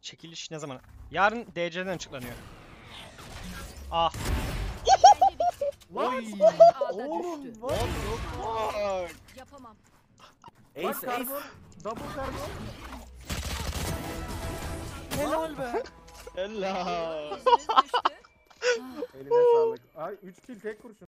Çekiliş ne zaman? Yarın DC'den açıklanıyor. Ah. Oy. A'da Oğlum düştü. what the fuck? Yapamam. Bak Ace ace. karbon. Double karbon. Helal be. Helal. Yüzünüz düştü. Eline sağlık. Ay 3 kill tek kurşun.